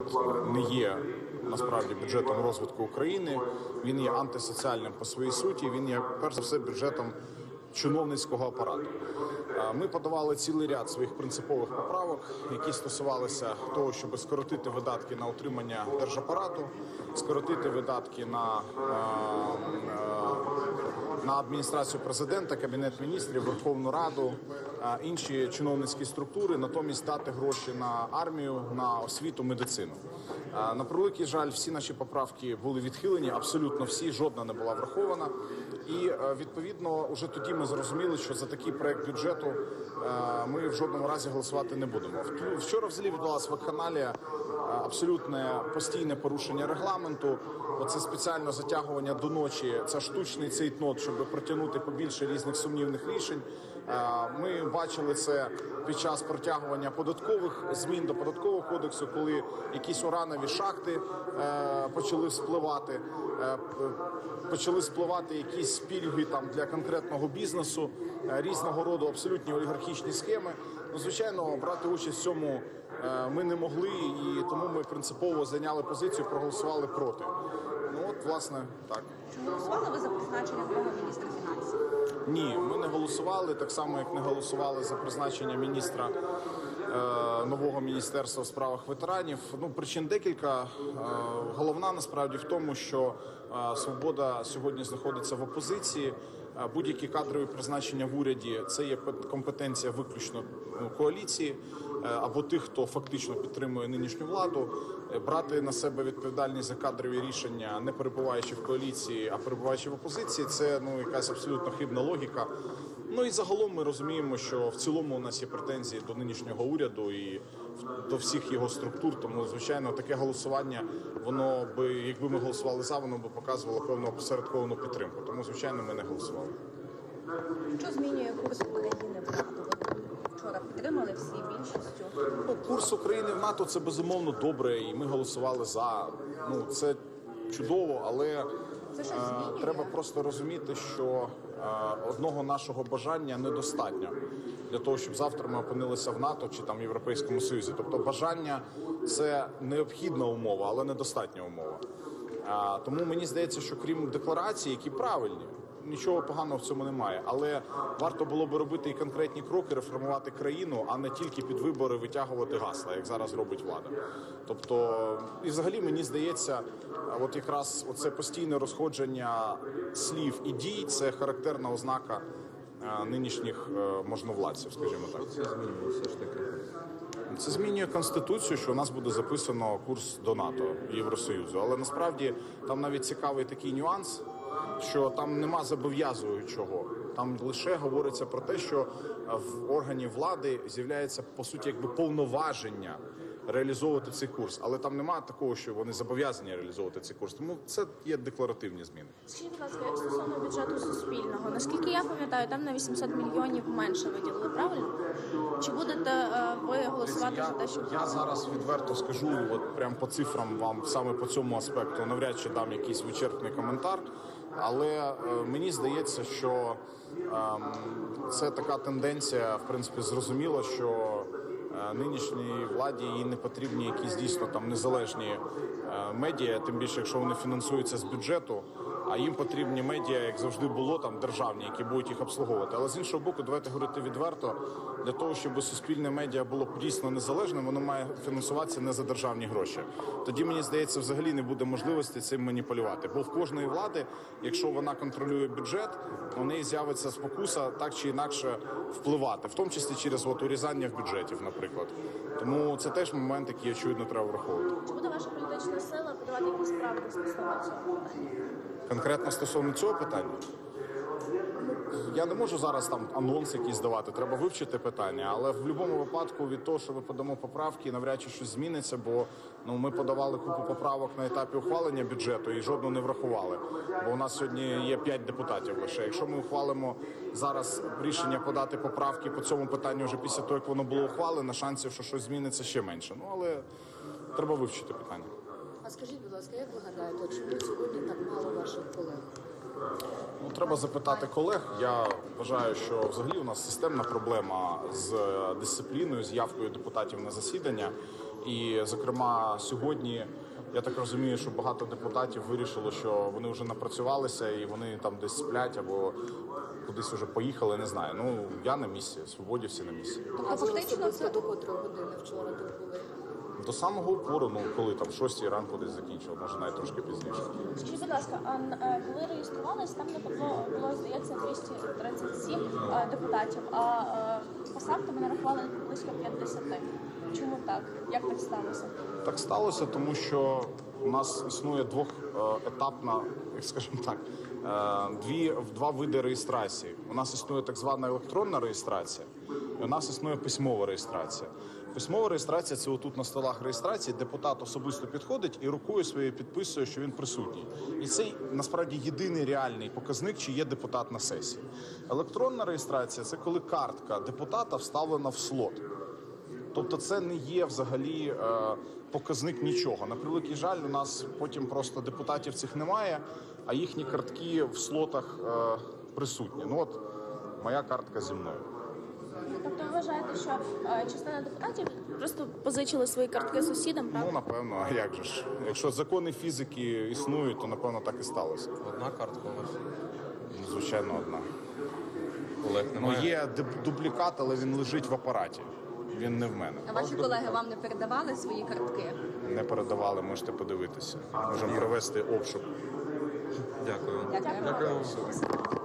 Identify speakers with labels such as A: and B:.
A: не є насправді бюджетом розвитку України, він є антисоціальним по своїй суті, він є перш за все бюджетом чиновницького апарату. Ми подавали цілий ряд своїх принципових поправок, які стосувалися того, щоб скоротити видатки на утримання держапарату, скоротити видатки на адміністрацію президента, Кабінет міністрів, Верховну Раду, інші чиновницькі структури, натомість дати гроші на армію, на освіту, медицину. На превеликий жаль, всі наші поправки були відхилені, абсолютно всі, жодна не була врахована. І, відповідно, вже тоді ми зрозуміли, що за такий проект бюджету ми в жодному разі голосувати не будемо. Вчора взагалі відбулася вакханалія, абсолютне постійне порушення регламенту, оце спеціальне затягування до ночі, це штучний цейтнот, щоб протягнути побільше різних сумнівних рішень. Ми бачили це під час протягування податкових змін до Податкового кодексу, коли якісь уранові шахти почали спливати якісь пільги там для конкретного бізнесу, різного роду абсолютні олігархічні схеми. Ну, звичайно, брати участь в цьому ми не могли, і тому ми принципово зайняли позицію, проголосували проти. Ну от, власне, так.
B: Чи голосували ви за призначення нового міністра фінансів?
A: Ні, ми не голосували, так само, як не голосували за призначення міністра нового міністерства у справах ветеранів. Ну, причин декілька. Головна, насправді, в тому, що «Свобода» сьогодні знаходиться в опозиції. Будь-які кадрові призначення в уряді – це є компетенція виключно коаліції або тих, хто фактично підтримує нинішню владу. Брати на себе відповідальність за кадрові рішення, не перебуваючи в коаліції, а перебуваючи в опозиції – це якась абсолютно хибна логіка. Ну і загалом ми розуміємо, що в цілому у нас є претензії до нинішнього уряду і до всіх його структур. Тому, звичайно, таке голосування, воно би, якби ми голосували за, воно би показувало певну опосередковану підтримку. Тому, звичайно, ми не голосували.
B: Що змінює курс України в НАТО? Вчора підтримали всі більшістю.
A: Ну, курс України в НАТО – це безумовно добре, і ми голосували за. Ну, це чудово, але треба просто розуміти, що одного нашого бажання недостатньо для того, щоб завтра ми опинилися в НАТО чи там в Європейському Союзі. Тобто бажання – це необхідна умова, але недостатня умова. Тому мені здається, що крім декларацій, які правильні, нічого поганого в цьому немає, але варто було би робити і конкретні кроки, реформувати країну, а не тільки під вибори витягувати гасла, як зараз робить влада. Тобто, і взагалі мені здається, от якраз оце постійне розходження слів і дій – це характерна ознака нинішніх можновладців, скажімо так.
C: Це змінює все ж таки?
A: Це змінює Конституцію, що у нас буде записано курс до НАТО, Євросоюзу. Але насправді там навіть цікавий такий нюанс, що там нема зобов'язуючого. Там лише говориться про те, що в органі влади з'являється, по суті, якби повноваження реалізовувати цей курс. Але там немає такого, що вони зобов'язані реалізовувати цей курс. Тому це є декларативні зміни.
D: Скажіть, будь ласка, як стосовно бюджету суспільного, наскільки я пам'ятаю, там на 800 мільйонів менше виділили, правильно? Чи будете ви голосувати за те, щоб...
A: Я зараз відверто скажу, от прям по цифрам вам, саме по цьому аспекту, навряд чи дам якийсь вичерпний коментар, але мені здається, що це така тенденція, в принципі, зрозуміло, що нинішній владі їй не потрібні якісь дійсно там незалежні медіа, тим більше, якщо вони фінансуються з бюджету, а їм потрібні медіа, як завжди було, там державні, які будуть їх обслуговувати. Але з іншого боку, давайте говорити відверто, для того, щоб суспільне медіа було дійсно незалежним, воно має фінансуватися не за державні гроші. Тоді, мені здається, взагалі не буде можливості цим маніпулювати. Бо в кожної влади, якщо вона контролює бюджет, у неї з'явиться спокуса так чи інакше впливати, в тому числі через урізання в бюджетів, наприклад. Тому це теж момент, який, очевидно, треба враховувати.
D: Чи буде ваша політична сила подавати якісь правки стосовно цього питання?
A: Конкретно стосовно цього питання? Я не можу зараз там анонс якийсь давати, треба вивчити питання, але в будь-якому випадку від того, що ми подамо поправки, навряд чи щось зміниться, бо ми подавали купу поправок на етапі ухвалення бюджету і жодну не врахували, бо у нас сьогодні є 5 депутатів лише. Якщо ми ухвалимо зараз рішення подати поправки по цьому питанню вже після того, як воно було ухвалено, шансів, що щось зміниться, ще менше. Але треба вивчити питання.
E: А скажіть, будь ласка, як ви гадаєте, чому сьогодні так мало ваших колег?
A: Треба запитати колег. Я вважаю, що взагалі у нас системна проблема з дисципліною, з явкою депутатів на засідання. І, зокрема, сьогодні, я так розумію, що багато депутатів вирішило, що вони вже напрацювалися і вони там десь сплять або кудись вже поїхали, не знаю. Ну, я на місці, свободівці на місці.
E: А ви
B: фактично
E: особисто
B: це-
E: до котрої години вчора тут були?
A: До самого упору, ну, коли там 6 ранку десь закінчив, може навіть трошки пізніше.
D: Скажіть, будь ласка, коли реєструвалися, там не було, здається, 237 депутатів, а по факту ми нарахували близько 50. Чому так? Як так сталося?
A: Так сталося, тому що у нас існує двохетапна, як скажімо так, два види реєстрації. У нас існує так звана електронна реєстрація, і у нас існує письмова реєстрація. Письмова реєстрація – це отут на столах реєстрації депутат особисто підходить і рукою своєю підписує, що він присутній. І це насправді єдиний реальний показник, чи є депутат на сесії. Електронна реєстрація – це коли картка депутата вставлена в слот. Тобто це не є взагалі показник нічого. На превеликий жаль, у нас потім просто депутатів цих немає, а їхні картки в слотах присутні. Ну от моя картка зі мною.
D: Тобто ви вважаєте, що частина депутатів просто позичили свої картки сусідам,
A: Ну,
D: правда?
A: напевно, а як же ж? Якщо закони фізики існують, то напевно так і сталося.
C: Одна картка у вас.
A: Ну, звичайно, одна.
C: Олег
A: Ну,
C: немає.
A: є дублікат, але він лежить в апараті. Він не в мене.
B: А ваші колеги вам не передавали свої картки?
A: Не передавали, можете подивитися. Можемо провести обшук.
C: Дякую.
B: Дякую.
C: Дякую.